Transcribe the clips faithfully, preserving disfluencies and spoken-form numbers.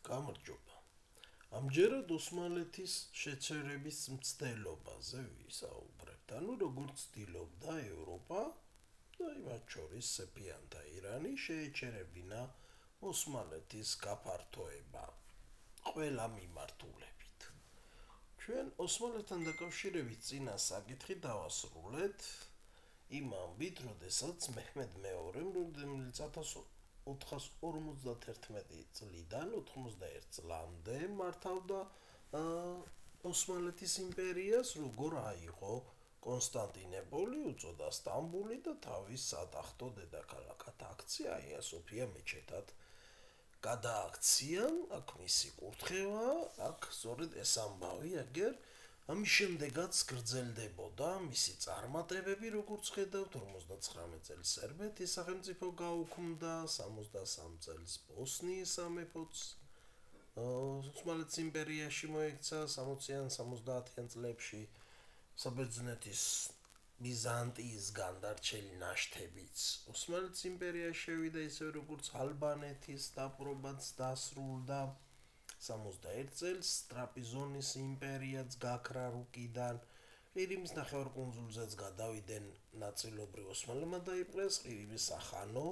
გამარჯობა. ამჯერად ოსმალეთის შეცერების მცდელობაზე ვისაუბრებთ. ანუ როგორც ცდილობდა ევროპა და მათ შორის სეფიანთა ირანი შეეჩერებინა ოსმალეთის გაფართოება ყველა მიმართულებით. ჩვენ ოსმალეთთან დაკავშირებით წინა საკითხი დავასრულეთ იმ ამბით, როდესაც მეჰმედ მეორემ, რომელიც ოთხას ორმოცდათერთმეტი წლიდან ოთხმოცდაერთ წლამდე მართავდა ოსმალეთის იმპერიას, როგორ აიღო კონსტანტინოპოლი, უწოდა სტამბული და თავის სატახტო დედაქალაქად აქცია აია სოფია მეჩეთად გადააქცია, აქ მისი კურთხევა, აქ სწორედ ეს ამბავი, აგერ ამის შემდეგაც გრძელდებოდა მისი წარმატებები, როგორც ხედავთ, ორმოცდაცხრამეტ წელს სერბეთის სახელმწიფო გაუქმდა, სამოცდასამ წელს ბოსნიის სამეფოც ოსმალეთის იმპერიაში მოექცა, სამოციან სამოცდაათიან წლებში საბერძნეთის ბიზანტიისგან დარჩენილი ნაშთებიც ოსმალეთის იმპერიაში შევიდა, ისე როგორც ალბანეთის დაპყრობაც დასრულდა. სამოცდაერთ წელს ტრაპიზონის იმპერიაც გაქრა რუკიდან, ყირიმის ნახევარკუნძულზეც გადავიდნენ ნაწილობრივ ოსმალებმა დაიპყრეს ყირიმის სახანო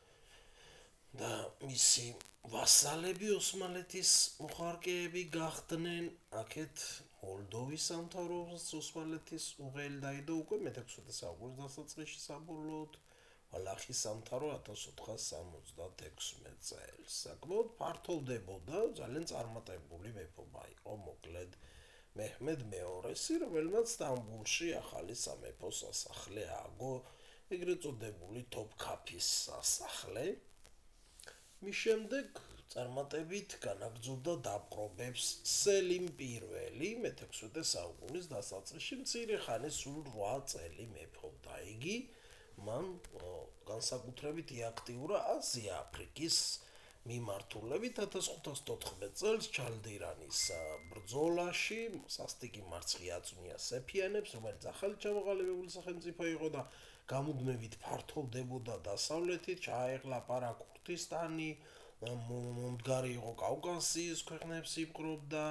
და მისი ვასალები ოსმალეთის მოხარკეები გახდნენ. აქეთ მოლდოვის სამთავროებს ოსმალეთის უღელი დაიდო უკვე მეთექვსმეტე საუკუნის დასაწყისში საბოლოოდ, ვალახის სამთავრო ათას ოთხას სამოცდათექვსმეტ წელს. საკმაოდ ფართოვდებოდა, ძალიან წარმატებული მეფობა იყო, მოკლედ მეჰმედ მეორესი, რომელმაც სტამბულში ახალი სამეფო სასახლე ააგო, ეგრეთ წოდებული თოფქაფის სასახლე. მის შემდეგ წარმატებით განაგრძობდა დაპყრობებს სელიმ პირველი, მეთექვსმეტე საუკუნის დასაწყისში, მცირე ხანი, სულ რვა წელი მეფობდა იგი. მან განსაკუთრებით იაქტიურა აზია-აფრიკის მიმართულებით. ათას ხუთას თოთხმეტ წელს ჩალდირანის ბრძოლაში სასტიკი მარცხი აწვნია სეფიანებს, რომელიც ახალი ჩამოყალიბებული სახელმწიფო იყო და გამუდმებით ფართოვდებოდა დასავლეთით, ჩაეყლაპარა ქურთისტანი, მომდგარი იყო კავკასიის ქვეყნებს იპყრობდა,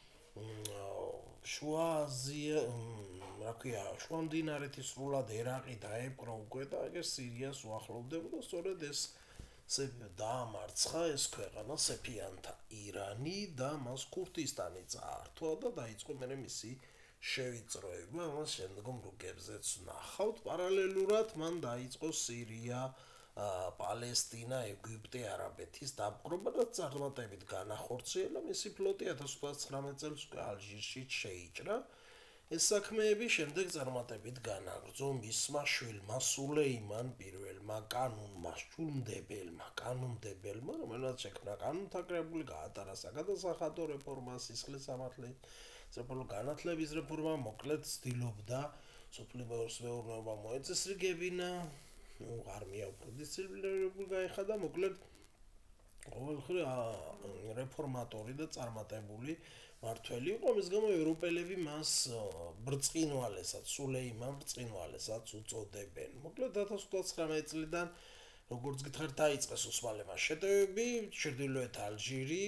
შუა აზია, რა ქვია, შუა მდინარეთის სრულად ერაყი დაეპყრო უკვე და აგერ სირიას უახლოვდებოდა, სწორედ ეს დაამარცხა ეს ქვეყანა სეფიანთა ირანი და მას ქურთისტანი წაართვა და დაიწყო მერე მისი შევიწროება. ამას შემდგომ რუკებზეც ვნახავთ. პარალელურად მან დაიწყო სირია, პალესტინა, ეგვიპტე, არაბეთის დაპყრობა და წარმატებით განახორციელა. მისი ფლოტი ათას ოცდაათი ცხრამეტ წელს უკვე ალჟირში შეიჭრა. ეს საქმეები შემდეგ წარმატებით განაგრძო მისმა შვილმა სულეიმან პირველმა კანუნმა, შვილმდებელმა კანონმდებელმა, რომელმაც შექმნა კანონთა კრებული, გაატარა საგადასახადო რეფორმა, სისხლის სამართლის განათლების რეფორმა, მოკლედ ცდილობდა სოფლის მეურნეობა მოეწესრიგებინა, არმია უფრო დისციპლინირებული გაიხადა, მოკლედ ყოველხრივ რეფორმატორი და წარმატებული მართველი იყო. ამის გამო ევროპელები მას ბრწყინვალესაც, სულეიმან ბრწყინვალესაც უწოდებენ. მოკლედ ათას ოცდაცხრამეტ წლიდან, როგორც გითხარით, დაიწყეს ოსმალებმა შეტევები, ჩრდილოეთ ალჟირი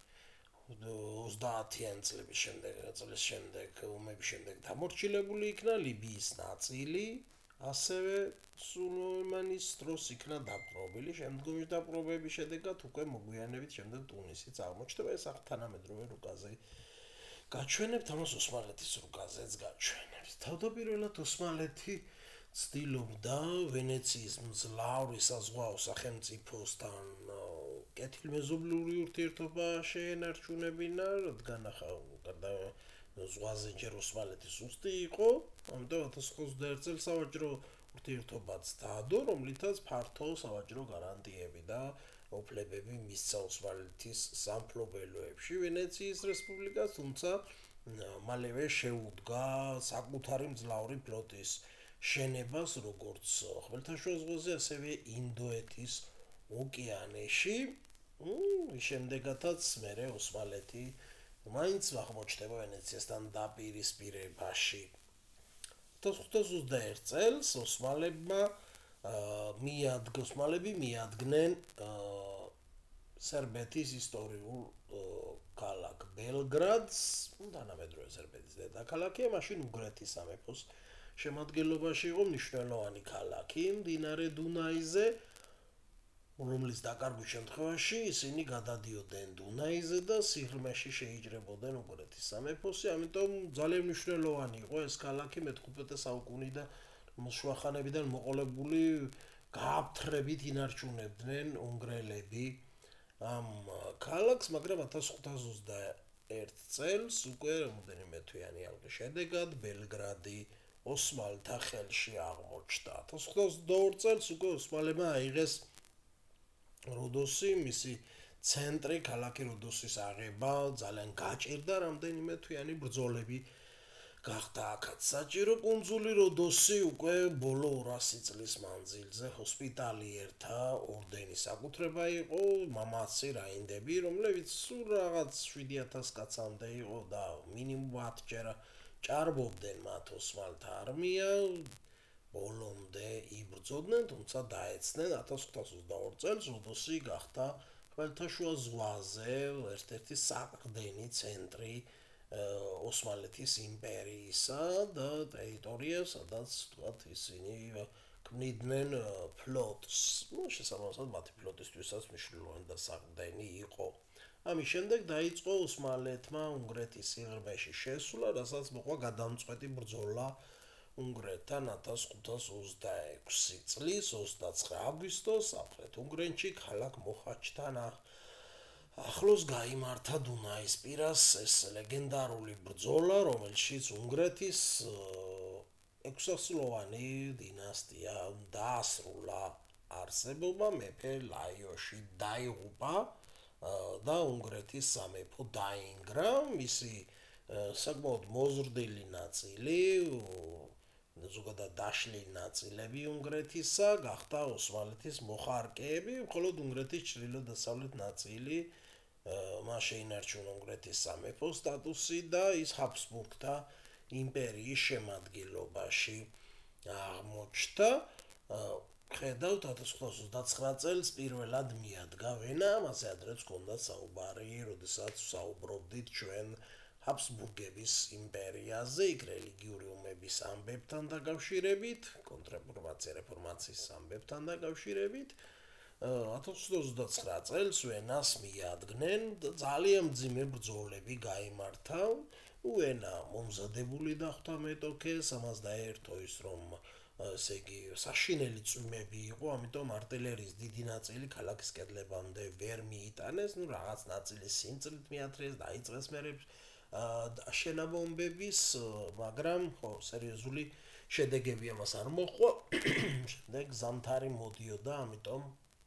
ოცდაათიან წლების შემდეგ, წლის შემდეგ, ომების შემდეგ დამორჩილებული იქნა, ლიბიის ნაწილი ასევე სულეიმანის დროს იქნა დაპყრობილი. შემდგომი დაპყრობების შედეგად უკვე მოგვიანებით შემდეგ ტუნისიც აღმოჩნდება. ეს თანამედროვე რუკაზე გაჩვენებთ, ამას ოსმალეთის რუკაზეც გაჩვენებთ. თავდაპირველად ოსმალეთი ცდილობდა ვენეციის მძლავრი საზღვაო სახელმწიფოსთან კეთილმეზობლური ურთიერთობა შეენარჩუნებინა, რადგან ახლა ზღვაზე ჯერ ოსმალეთი სუსტი იყო, ამიტომ ათას ოცდაერთ წელს სავაჭრო ურთიერთობაც დაადო, რომლითაც ფართო სავაჭრო გარანტიები და უფლებები მისცა ოსმალეთის სამფლობელოებში ვენეციის რესპუბლიკას, თუმცა მალევე შეუდგა საკუთარი მძლავრი ფლოტის შენებას, როგორც ხმელთაშუა ზღვაზე, ასევე ინდოეთის ოკეანეში. შემდეგაც მერე ოსმალეთი მაინც აღმოჩნდება ვენეციასთან დაპირისპირებაში. ათას ოცდაათი წელს ოსმალებმა მიადგ ოსმალები მიადგნენ სერბეთის ისტორიულ ბელგრადს, თანამედროვე სერბეთის დედაქალაქია, მაშინ უნგრეთის სამეფოს შემადგენლობაში იყო მნიშვნელოვანი ქალაქი მდინარე დუნაიზე, რომლის დაკარგვის შემთხვევაში ისინი გადადიოდნენ დუნაიზე და სიღრმეში შეიჭრებოდნენ უნგრეთის სამეფოსი, ამიტომ ძალიან მნიშვნელოვანი იყო ეს ქალაქი მეთხუთმეტე საუკუნიდან შუახანებიდან მოყოლებული გააფთრებით ინარჩუნებდნენ უნგრელები ამ ქალაქს, მაგრამ ათას ხუთას ოცდაერთ წელს უკვე რამდენიმე თვიანი ალყის შედეგად ბელგრადი ოსმალთა ხელში აღმოჩნდა. ათას ხუთას ოცდაორ წელს უკვე ოსმალებმა აიღეს როდოსი, მისი ცენტრი, ქალაქი როდოსის აღება ძალიან გაჭირდა, რამდენიმე თვიანი ბრძოლები გახდა აქაც საჭირო. კუნძული როდოსი უკვე ბოლო ორასი წლის მანძილზე ჰოსპიტალიერთა ორდენის საკუთრება იყო, მამაცი რაინდები, რომლებიც სულ რაღაც შვიდი ათას კაცამდე იყო და მინიმუმ ათჯერ ჭარბობდნენ მათ ოსმალთა არმია, ბოლომდე იბრძოდნენ, თუმცა დაეცნენ. ათას ხუთას ოცდაორ წელს როდოსი გახდა ხმელთაშუა ზღვაზე ერთ-ერთი საყრდენი ცენტრი ოსმალეთის იმპერიისა და ტერიტორია, სადაც თქვათ ისინი ქმნიდნენ ფლოტს. ну, შესაბამისად, მათი ფლოტისთვისაც მნიშვნელოვანი და საყრდენი იყო. ამის შემდეგ დაიწყო ოსმალეთმა უნგრეთის სიღრმეში შესვლა, რასაც მოყვა გადამწყვეტი ბრძოლა უნგრეთთან ათას ხუთას ოცდაექვსი წლის ოცდაცხრა აგვისტოს სამხრეთ-უნგრეთში ქალაქ მოხაჩთან ახლოს გაიმართა დუნაისპირას ეს ლეგენდარული ბრძოლა, რომელშიც უნგრეთის ექვსასულოვანი დინასტია დაასრულა არსებობა, მეფე ლაიოში დაიღუპა და უნგრეთის სამეფო დაინგრა, მისი საკმაოდ მოზრდილი ნაწილი, ზოგადად დაშლილი ნაწილები უნგრეთისა გახდა ოსმალეთის მოხარკეები, მხოლოდ უნგრეთის ჩრდილო-დასავლეთ ნაწილი მას შეინარჩუნა უნგრეთის სამეფოს სტატუსი და ის ჰაბსბურგთა იმპერიის შემადგენლობაში აღმოჩნდა. ხედავთ ათას ხუთას ოცდაცხრა წელს პირველად მიადგა ვენა, ამაზე ადრეც ჰქონდა საუბარი, როდესაც ვსაუბრობდით ჩვენ ჰაბსბურგების იმპერიაზე, იქ რელიგიური ომების ამბებთან დაკავშირებით, კონტრრეფორმაცია რეფორმაციის ამბებთან დაკავშირებით. ათას ხუთას ოცდაცხრა წელს ვენას მიადგნენ და ძალიან მძიმე ბრძოლები გაიმართა. ვენა მომზადებული დახვდა მეტოქეს, ამას დაერთო ის, რომ ესე იგი საშინელი წვიმები იყო, ამიტომ артиლერიის დიდი ნაწილი ქალაქის კედლებამდე ვერ მიიტანეს, ну რაღაც ნაწილი სიმწრით მიათრიეს, დაიწყეს მერე შენაბომბების, მაგრამ ხო, სერიოზული შედეგები ამას არ მოჰყვა. შემდეგ ზამთარი მოდიოდა, ამიტომ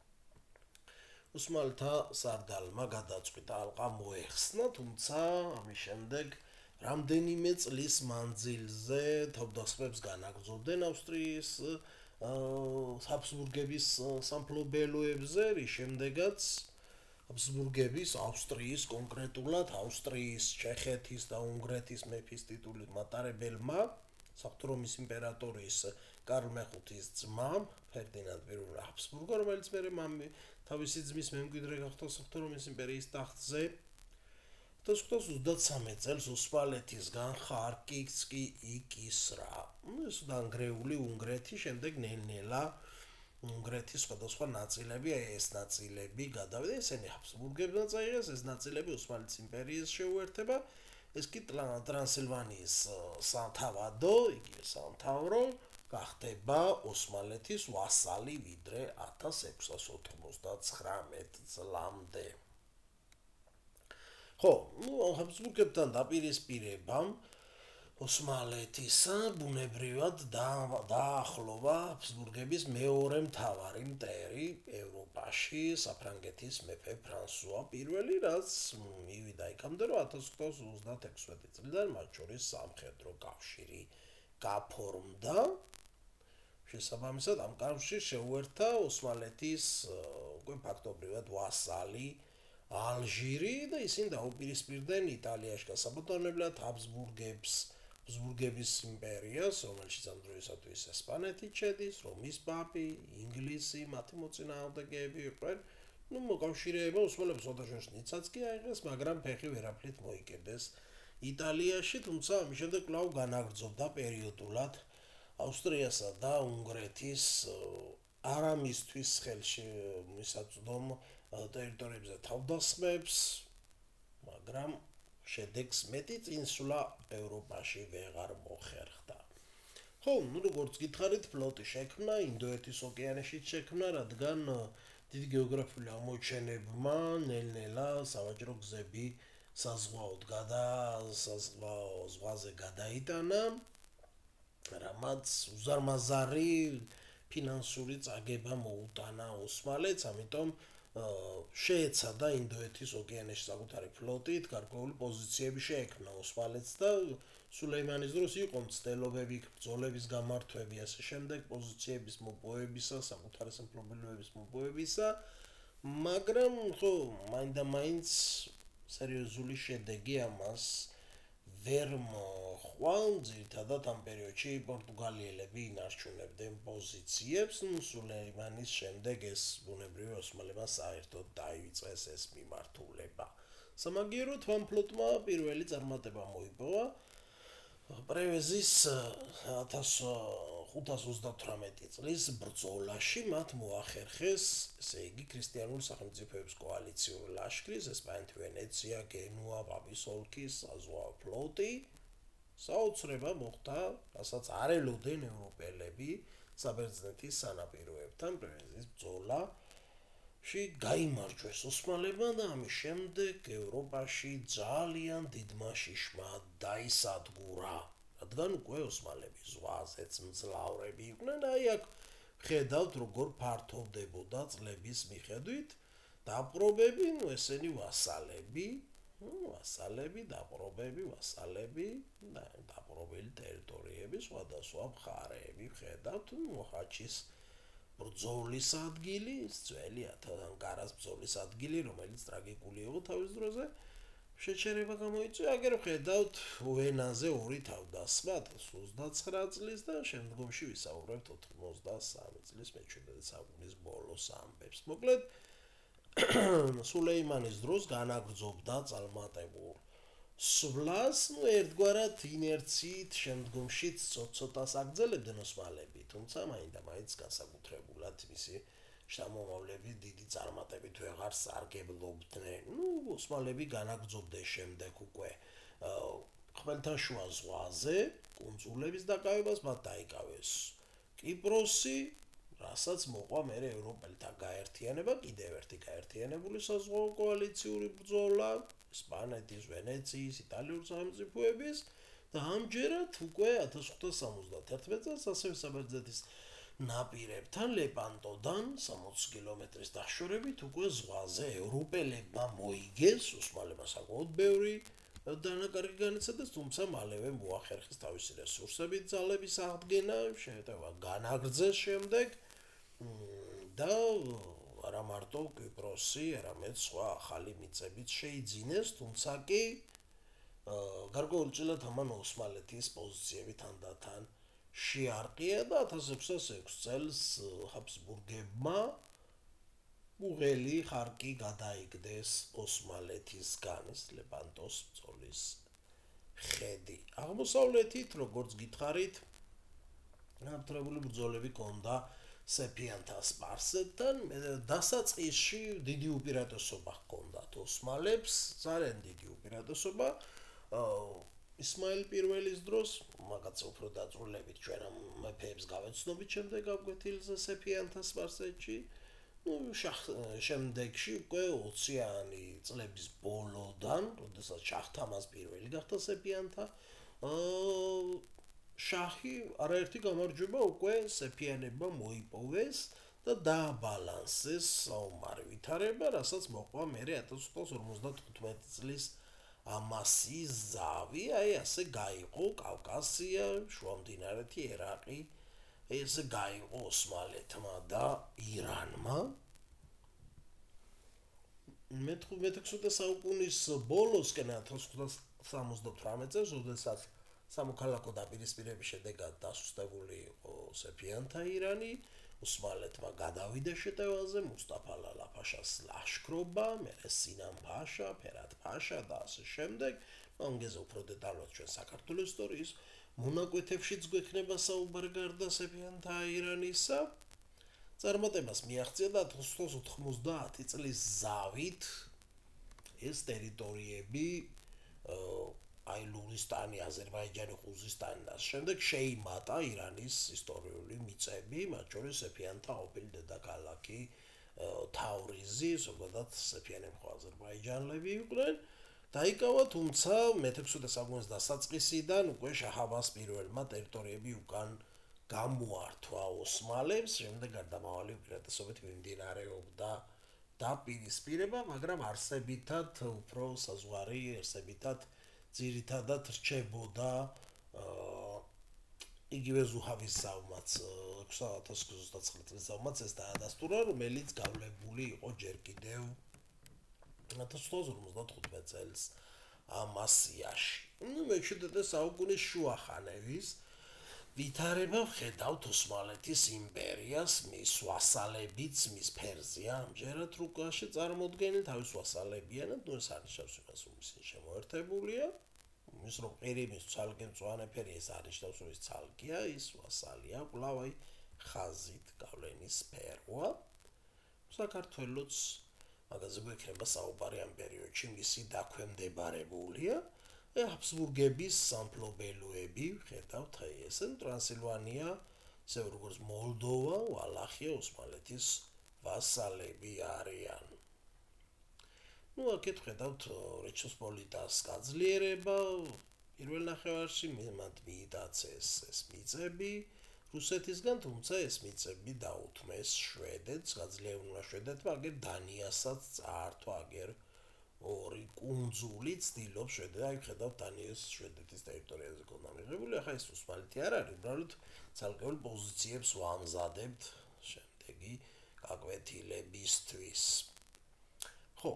ოსმალთა სარდალმა გადაწყვიტა ალყა მოეხსნა, თუმცა ამის შემდეგ რამდენიმე წლის მანძილზე თავდასხმებს განაგრძობდნენ ავსტრიის ჰაბსბურგების სამფლობელოებზე, რის შემდეგაც ჰაბსბურგების ავსტრიის, კონკრეტულად ავსტრიის, ჩეხეთის და უნგრეთის მეფის ტიტულით მატარებელმა საღვთო რომის იმპერატორის კარლ მეხუთის ძმა ფერდინანდ პირველი ჰაბსბურგა, რომელიც მერე თავისი ძმის მემკვიდრე გახდა საღვთო რომის იმპერიის ტახტზე. ათას ხუთას ოცდაცამეტ წელს ოსმალეთისგან ხარკივს კი იკისრა. ეს დანგრეული უნგრეთი, შემდეგ ნელ-ნელა უნგრეთის სხვადასხვა ნაწილები, ეს ნაწილები გადავიდა, ესენი ჰაბსბურგებმა წაიღეს, ეს ნაწილები ოსმალეთის იმპერიის შეუერთება, ეს კი ტრანსილვანიის სამთავადო, იგივე სამთავრო გახდება ოსმალეთის ვასალი ვიდრე ათას ექვსას ოთხმოცდაცხრამეტ წლამდე. ხო, ну, ჰაბსბურგებთან დაპირისპირებამ ოსმალეთისა ბუნებრივად დაახლოვა ჰაბსბურგების მეორე მთავარი მტერი ევროპაში, საფრანგეთის მეფე ფრანსუა პირველი, რაც მივიდა იქამდე, რომ ათას ხუთას ოცდაექვსი წლიდან მათ შორის სამხედრო კავშირი გაფორმდა. შესაბამისად, ამ კავშირს შეუერთდა ოსმალეთის უკვე ფაქტობრივად ვასალი ალჟირი და ისინი დაუპირისპირდნენ იტალიაში გასაბატონებლად ჰაბსბურგებს, ჰაბსბურგების იმპერიას, რომელშიც ამ დროისათვის ესპანეთი ჩედის, რომის პაპი, ინგლისი, მათი მოწინააღმდეგეები იყვნენ, ნუ მოკავშირეება ოსმალების ოთხ-ში ნიცაც კი აიღეს, მაგრამ ფეხი ვერაფრით მოიკიდეს იტალიაში, თუმცა ამის შემდეგ კვლავ განაგრძობდა პერიოდულად ავსტრიასა და უნგრეთის არამისთვის ხელში მისაწვდომ ტერიტორიებზე თავდასხმებს, მაგრამ შედეგს მეტი წინსვლა ევროპაში ვეღარ მოხერხდა. ხო, ნუ როგორც გითხარით, ფლოტი შექმნა, ინდოეთის ოკეანეში შექმნა, რადგან დიდი გეოგრაფიული აღმოჩენებმა ნელ-ნელა სავაჭრო გზები საზღვაოდ გადა საზღვაო ზღვაზე გადაიტანა, რამაც უზარმაზარი ფინანსური წაგება მოუტანა ოსმალეთს, ამიტომ შეეცადა ინდოეთის ოკეანეში საკუთარი ფლოტით გარკვეული პოზიციები შეექმნა ოსმალეთს და სულეიმანის დროს იყო მცდელობები ბრძოლების გამართვები, ასე შემდეგ პოზიციების მოპოვებისა, საკუთარი სამფლობელოების მოპოვებისა, მაგრამ ხო, მაინდა-მაინც სერიოზული შედეგი ამას ვერ მოჰყვა, ძირითადად ამ პერიოდში პორტუგალიელები ინარჩუნებდნენ პოზიციებს, სულეიმანის შემდეგ ეს ბუნებრივი ოსმალებმა საერთოდ დაივიწყეს ეს მიმართულება. სამაგიეროდ ამ ფლოტმა პირველი წარმატება მოიპოვა პრევეზის ათას ხუთას ოცდათვრამეტი წლის ბრძოლაში, მათ მოახერხეს, ესე იგი, ქრისტიანული სახელმწიფოების კოალიციური ლაშქრის, ესპანეთი, ვენეცია, გენუა, პაპის ოლქის საზღვაო ფლოტი, საოცრება მოხდა, რასაც არ ელოდნენ ევროპელები საბერძნეთის სანაპიროებთან პრევეზის ბრძოლაში გაიმარჯვეს ოსმალებმა და ამის შემდეგ ევროპაში ძალიან დიდმა შიშმა დაისადგურა, რადგან უკვე ოსმალები ზღვაზეც მძლავრები იყვნენ, აი აქ ხედავთ როგორ ფართოვდებოდა წლების მიხედვით დაპყრობები, ნუ ესენი ვასალები, ვასალები, დაპყრობები, ვასალები და დაპყრობილი ტერიტორიები, სხვადასხვა მხარეები, ხედავთ, მოჰაჩის ბრძოლის ადგილი, ძველი ათანგარას ბრძოლის ადგილი, რომელიც ტრაგიკული იყო თავის დროზე, შეჩერება გამოიწვია, აგერ ხედავთ ვენაზე ორი თავდასხმა ათას ოცდაცხრა წლის და შემდგომში ვისაუბრებთ ოცდასამი წლის მეჩვიდმეტე საუკუნის ბოლოს ამბებს. მოკლედ, სულეიმანის დროს განაგრძობდა წალმატებულ სვლას, ნუ ერთგვარად ინერციით შემდგომშიც ცოტ-ცოტას აგრძელებდნენ ოსმალები, თუმცა მაინდა-მაინც განსაკუთრებულად მისი შთამომავლები დიდი წარმატებით ვეღარ სარგებლობდნენ. ნუ ოსმალები განაგრძობდნენ შემდეგ უკვე ხმელთაშუა ზღვაზე კუნძულების დაკავებას, მათ დაიკავეს კიპროსი, რასაც მოყვა მერე ევროპელთა გაერთიანება, კიდევ ერთი გაერთიანებული საზღვაო კოალიციური ბრძოლა ესპანეთის, ვენეციის, იტალიური სახელმწიფოების და ამჯერად უკვე ათას ხუთას სამოცდათერთმეტ წელს ასევე საბერძნეთის ნაპირებთან ლეპანტოდან სამოცი კილომეტრის დაშორებით უკვე ზღვაზე ევროპელებმა მოიგეს, ოსმალებმა საკმაოდ ბევრი დანაკარგი განიცადეს, თუმცა მალევე მოახერხეს თავისი რესურსებით ძალების აღდგენა, შეეტევა განაგრძეს შემდეგ და არა მარტო კიპროსი, არამედ სხვა ახალი მიწებიც შეიძინეს, თუმცა კი გარკვეულწილად ამან ოსმალეთის პოზიციები თანდათან შეარყია და ათას ექვსას ექვს წელს ჰაბსბურგებმა უღელი ხარკი გადაიგდეს ოსმალეთისგან, ეს ლეპანტოს ბრძოლის ხედი. აღმოსავლეთით, როგორც გითხარით, ნაფთრებული ბრძოლები ჰქონდა სეფიანთა სპარსეთთან, დასაწყისში დიდი უპირატესობა ჰქონდათ ოსმალებს, ძალიან დიდი უპირატესობა. ისმაილ პირველის დროს, მაგაც უფრო დაწვრილებით ჩვენ ამ მეფეებს გავეცნობით შემდეგ ავკვეთილზე სეფიანთა სპარსეთში, ნუ შემდეგში უკვე ოციანი წლების ბოლოდან, როდესაც შაჰ-თამაზ პირველი გახდა სეფიანთა შაჰი, არაერთი გამარჯვება უკვე სეფიანებმა მოიპოვეს და დააბალანსეს საომარი ვითარება, რასაც მოყვა მერე ათას ოცდაათს ორმოცდათხუთმეტი წლის ამასი ზავი, აი ასე გაიყო კავკასია, შუამდინარეთი, ერაყი, ესე გაიყო ოსმალეთმა და ირანმა. მეთექვსმეტე საუკუნის ბოლოსკენ ათას ოცდაათს სამოცდათვრამეტ წელს, როდესაც სამოქალაქო დაპირისპირების შედეგად დასუსტებული იყო სეფიანთა ირანი, ოსმალეთმა გადავიდა შეტევაზე, მუსტაფა ლალა-ფაშას ლაშქრობა, მერე სინამ ფაშა, ფერად ფაშა და ასე შემდეგ. ამგეზე უფრო დეტალურად ჩვენ საქართველოს ისტორიის მონაკვეთებშიც გვექნება საუბარი გარდა სეფიანთა აირანისა. წარმატებას მიაღწია და ათას ოცდაათი ოცდაათი წლის ზავით ეს ტერიტორიები აი ლურისტანი, აზერბაიჯანი, ხუზისტანი და შემდეგ შეიმატა ირანის ისტორიული მიწები, მათ შორის სეფიანთა ყოფილი დედაქალაქი თავრიზი, ზოგადად სეფიანები ხო აზერბაიჯანელები იყვნენ. დაიკავა, თუმცა მეთექვსმეტე საუკუნის დასაწყისიდან უკვე შაჰ-აბას პირველმა ტერიტორიები უკან გამოართვა ოსმალებს, შემდეგ გარდამავალი უპირატესობით მიმდინარეობდა დაპირისპირება, მაგრამ არსებითად უფრო საზღვარი არსებითად ძირითადად რჩებოდა იგივე ზუჰავის ზავმაც ათას ოცდაათი წლის ზავმაც ეს დაადასტურა, რომელიც გავლებული იყო ჯერ კიდევ ათას ოცდაათი ორმოცდათხუთმეტ წელს ამასიაში. ნუ მეჩვიდე საუკუნის შუახანების ვითარება ვხედავთ ოსმალეთის იმპერიას, მის ვასალებიც, მის ფერზეა, ამჯერად რუკაში წარმოდგენილ თავის ვასალებიანად, ნუ ეს არნიშნავს იმას, რომ ისინი შემოერთებულია. ის რომ ყირიმის ცალკე მწვანე ფერი ეს არნიშნავს, რომ ის ცალკეა, ის ვასალია, კვლავ აი ხაზით გავლენის სფეროა. საქართველოს მაგაზე გვექნება საუბარი ამ პერიოდში, მისი დაქვემდებარებულია. ჰაბსბურგების სამფლობელოები, ხედავთ აი ესე, ტრანსილვანია, ისე როგორც მოლდოვა, ვალახია, ოსმალეთის ვასალები არიან. ნუ აქეთ ხედავთ რეჩ-პოსპოლიტას გაძლიერება, პირველ ნახევარში მათ მიიტაცეს ეს მიწები რუსეთისგან, თუმცა ეს მიწები დაუთმეს შვედეთს, გაძლიერებულმა შვედეთმა, აგერ დანიასაც წაართვა, აგერ ორი კუნძული ცდილობს შვედეთი, აი ხედავთ დანიას შვედეთის ტერიტორიაზე ქონდა მიღებული, ახლა ეს ოსმალეთი არ არის, უბრალოდ ცალკეულ პოზიციებს ვამზადებთ შემდეგი გაკვეთილებისთვის. ხო,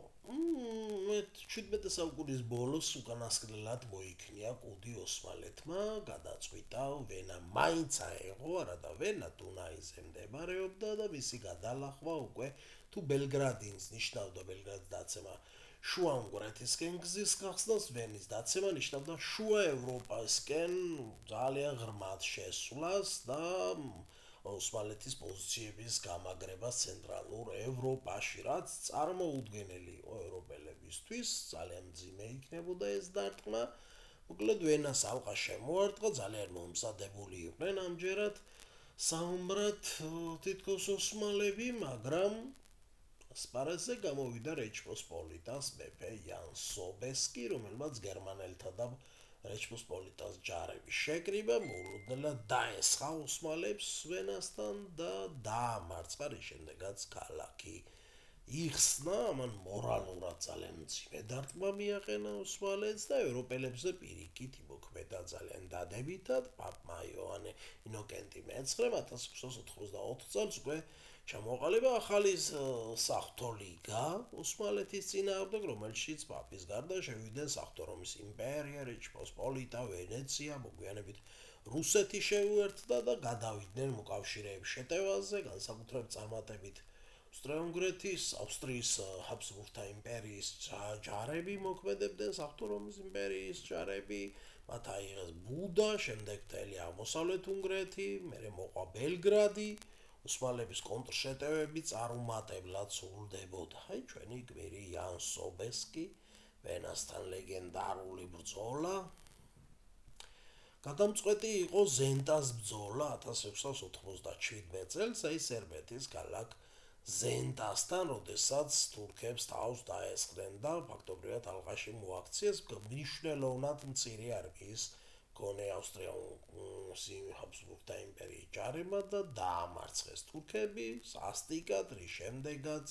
მეჩვიდმეტე საუკუნის ბოლოს უკანასკნელად მოიქნია კუდი ოსმალეთმა, გადაწყვიტა ვენა მაინც აეღო, არადა ვენა დუნაიზე მდებარეობდა და მისი გადალახვა უკვე თუ ბელგრადის ნიშნავდა ბელგრადის დაცემა შუა უნგრეთისკენ გზის გახსნას, ვენის დაცემა ნიშნავდა შუა ევროპასკენ ძალიან ღრმად შესვლას და ოსმალეთის პოზიციების გამაგრებას ცენტრალურ ევროპაში, რაც წარმოუდგენელი იყო ევროპელებისთვის, ძალიან მძიმე იქნებოდა ეს დარტყმა. მოკლედ ვენას ალყა შემოარტყა, ძალიან მომზადებული იყვნენ ამჯერად საომრად თითქოს ოსმალები, მაგრამ ასპარეზზე გამოვიდა რეჩ-პოსპოლიტას მეფე იან სობესკი, რომელმაც გერმანელთა და რეჩ-პოსპოლიტას ჯარების შეკრიბა მოულოდნელად დაესხა ოსმალებს ვენასთან და დაამარცხა, რის შემდეგაც ქალაქი იხსნა, ამან მორალურად ძალიან მძიმე დარტყმა მიაყენა ოსმალეთს და ევროპელებზე პირიქით იმოქმედა ძალიან დადებითად. პაპმა იოანე ინოკენტი მეცხრე ათას ექვსსა ოცდაოთხ წელს უკვე ჩამოყალიბა ახალი საღვთო ლიგა ოსმალეთის წინააღმდეგ, რომელშიც პაპის გარდა შევიდნენ საღვთო რომის იმპერია, რეჩ-პოსპოლიტა, ვენეცია, მოგვიანებით რუსეთი შეუერთდა და გადავიდნენ მოკავშირეების შეტევაზე, განსაკუთრებით წარმატებით ავსტრია-უნგრეთის, ავსტრიის ჰაბსბურგთა იმპერიის ჯარები მოქმედებდნენ, საღვთო რომის იმპერიის ჯარები, მათ აიღეს ბუდა, შემდეგ მთელი აღმოსავლეთ უნგრეთი, მერე მოყვა ბელგრადი. ოსმალების კონტრშეტევები წარუმატებლად სრულდებოდა. აი ჩვენი გმირი იან სობესკი, ვენასთან ლეგენდარული ბრძოლა. გადამწყვეტი იყო ზენტას ბრძოლა ათას ექვსსა ოცდაშვიდმეტ წელს, აი სერბეთის ქალაქ ზენტასთან, როდესაც თურქებს თავს დაესხნენ და ფაქტობრივად ალყაში მოაქციეს მნიშვნელოვნად მცირე არმიის მქონე ავსტრია-ჰაბსბურგთა იმპერიის ჯარებმა და დაამარცხეს თურქები სასტიკად, რის შემდეგაც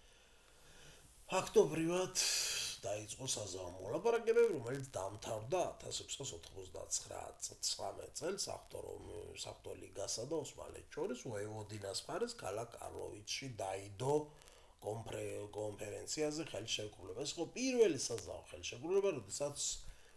ფაქტობრივად დაიწყო საზავო მოლაპარაკებები, რომელიც დამთავრდა ათას ექვსსა ოცდაცხრამეტ წელს საღვთო ლიგასა და ოსმალეთს შორის ვოევოდინას მხარეს ქალაქ კარლოვიჩში დაიდო კონფერენციაზე ხელშეკრულება. ეს იყო პირველი საზავო ხელშეკრულება, როდესაც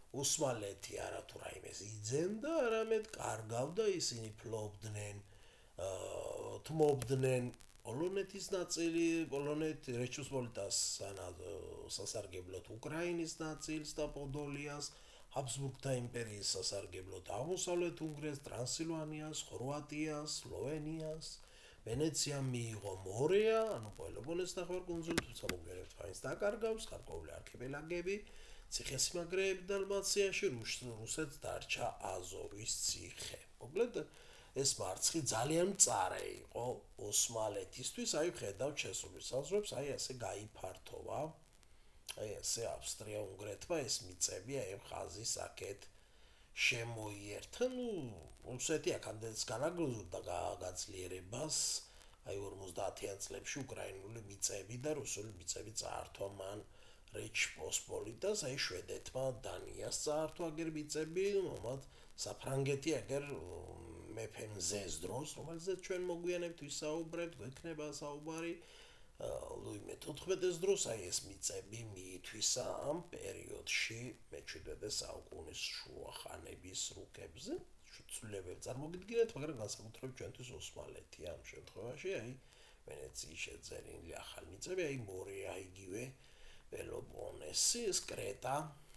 ოსმალეთი არა თუ რაიმეს იძენდა, არამედ კარგავდა, ისინი ფლობდნენ თმობდნენ პოლონეთის ნაწილი, პოლონეთი რეჩესპოლიტას სასარგებლოდ უკრაინის ნაწილს და პოდოლიას, ჰაბსბურგთა იმპერიის სასარგებლოდ აღმოსავლეთ უნგრეთს, ტრანსილვანიას, ხორვატიას, სლოვენიას, ვენეციამ მიიღო მორეა, ანუ პელოპონეს ნახევარკუნძული, თუმცა მოგვიანებით მაინც დაკარგავს, გარკვეული არქიპელაგები, ციხესიმაგრეები დალმაციაში, რუსეთს დარჩა აზოვის ციხე. მოკლედ ეს მარცხი ძალიან მწარე იყო ოსმალეთისთვის, აი ხედავთ შესული საზღვრებს, აი ასე გაიფართოვა. აი ასე ავსტრია-უნგრეთმა ეს მიწები აი ხაზის აქეთ შემოიერთა, ნუ რუსეთი აქამდეც განაგრძობდა გაძლიერებას, აი ორმოცდაათიან წლებში უკრაინული მიწები და რუსული მიწები წაართვა მან რეჩპოსპოლიტას, აი შვედეთმა დანიას წაართვა აგერ მიწები, მომად საფრანგეთი აგერ მეფე მზეს დროს, რომელზეც ჩვენ მოგვიანებით ვისაუბრებთ, გვექნება საუბარი ლუი მეთოთხმეტეს დროს, აი ეს მიწები მიითვისა ამ პერიოდში მეჩვიდმეტე საუკუნის შუახანების რუკებზე. ცვლილებები წარმოგიდგინეთ, მაგრამ განსაკუთრებით ჩვენთვის ოსმალეთი ამ შემთხვევაში, აი ვენეციის შეძენილი ახალი მიწები, აი მორეა, იგივე პელოპონესი, ეს კრეტა,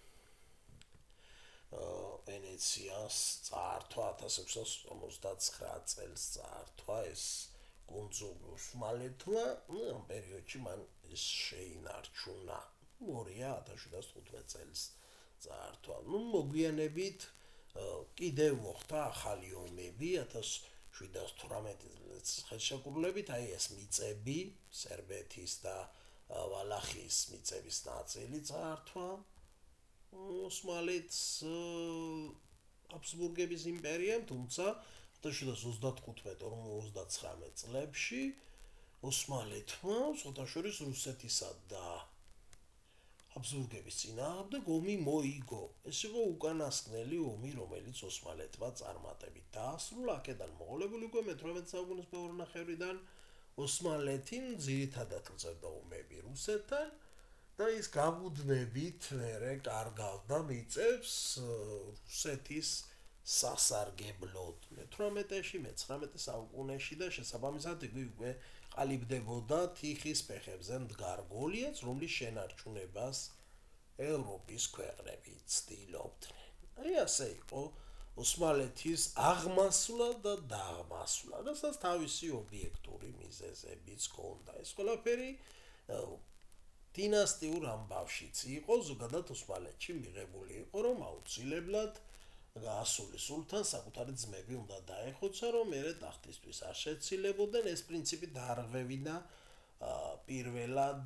ვენეციას წაართვა ათას ექვსას ორმოცდაცხრა წელს წაართვა ეს კუნძული ოსმალეთმა, ამ პერიოდში მან ეს შეინარჩუნა. მორეა ათას შვიდას თხუთმეტ წელს წაართვა. ნუ მოგვიანებით კიდევ მოხდა ახალი ომები ათას შვიდას თვრამეტი წელს ხელშეკრულებით, აი ეს მიწები, სერბეთის და ვალახიის მიწების ნაწილი წაართვა ოსმალეთს ჰაბსბურგების იმპერიამ, თუმცა ათას შვიდას ოცდათხუთმეტ ორმოცდაცხრამეტ წლებში ოსმალეთმა სხვათაშორის რუსეთისა და ჰაბსბურგების წინააღმდეგ ომი მოიგო. ეს იყო უკანასკნელი ომი, რომელიც ოსმალეთმა წარმატებით დაასრულა. აქედან მოყოლებული უკვე მეთვრამეტე საუკუნის მეორე ნახევრიდან ოსმალეთი ძირითადად გრძელდა ომები რუსეთთან და ის გამუდმებით მერე კარგავდა მიწებს რუსეთის სასარგებლოდ მეთვრამეტეში, მეცხრამეტე საუკუნეში და შესაბამისად იგი უკვე ყალიბდებოდა თიხის ფეხებზე მდგარ გოლიათს, რომლის შენარჩუნებას ევროპის ქვეყნები ცდილობდნენ. აი ასე იყო ოსმალეთის აღმასვლა და დაღმასვლა, რასაც თავისი ობიექტური მიზეზებიც ჰქონდა. ეს ყველაფერი დინასტიურ ამბავშიც იყო, ზოგადად ოსმალეთში მიღებული იყო, რომ აუცილებლად გასული სულთანს საკუთარი ძმები უნდა დაეხოცა, რომ მერე ტახტისთვის არ შეცილებოდნენ. ეს პრინციპი დაარღვევინა პირველად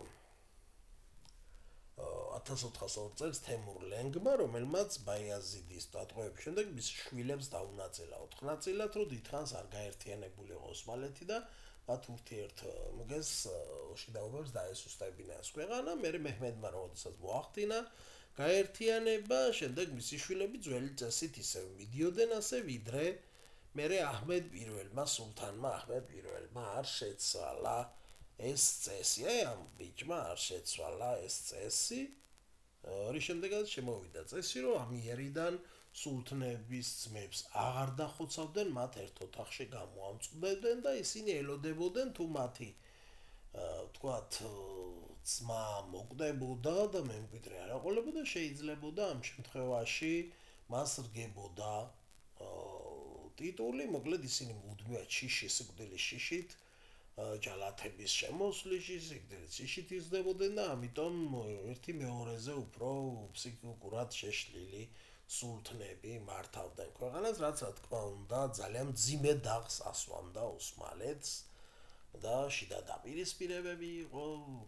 ათას ოთხას ორ წელს თემურ ლენგმა, რომელმაც ბაიაზიდის დატყვევების შემდეგ მის შვილებს დაუნაწილა ოთხ ნაწილად, რომ დიდხანს არ გაერთიანებულიყო ოსმალეთი და მათ ურთიერთმგეს შედაობებს დაესუსტებინა ეს ქვეყანა. მერე მეჰმედმა როდესაც მოახდინა გაერთიანება, შემდეგ მისი შვილები ძველი წესით ისევ მიდიოდნენ ასე, ვიდრე მერე აჰმედ პირველმა, სულთანმა აჰმედ პირველმა არ შეცვალა ეს წესი. აი ამ ბიჭმა არ შეცვალა ეს წესი, რის შემდეგაც შემოვიდა წესი, რომ ამიერიდან სულთნების ძმებს აღარ დახოცავდნენ, მათ ერთ ოთახში გამოამწყვდებდნენ და ისინი ელოდებოდნენ თუ მათი ვთქვათ ძმა მოკდებოდა და მემკვიდრე არ აყოლებოდა, შეიძლებოდა ამ შემთხვევაში მას რგებოდა ტიტული, მოკლედ ისინი მუდმივად შიში, სიკვდილის შიშით, ჯალათების შემოსვლაში, სიკვდილის შიშით იზრდებოდნენ და ამიტომ ერთი მეორეზე უფრო ფსიქიკურად შეშლილი სულთნები მართავდნენ ქვეყანას, რაც რა თქმა უნდა ძალიან მძიმე დაღს ასვამდა ოსმალეთს და შიდა დაპირისპირებები იყო,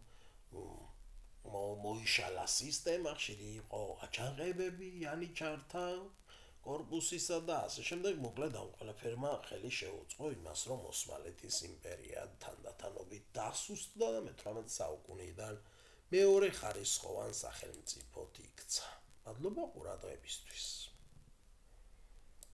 მოიშალა სისტემა, ხშირი იყო აჯანყებები იანიჩართა კორპუსისა და ასე შემდეგ. მოკლედ ამ ყველაფერმა ხელი შეუწყო იმას, რომ ოსმალეთის იმპერია თანდათანობით დასუსტდა და მეთვრამეტე საუკუნიდან მეორე ხარისხოვან სახელმწიფოდ იქცა. მადლობა ყურადღებისთვის.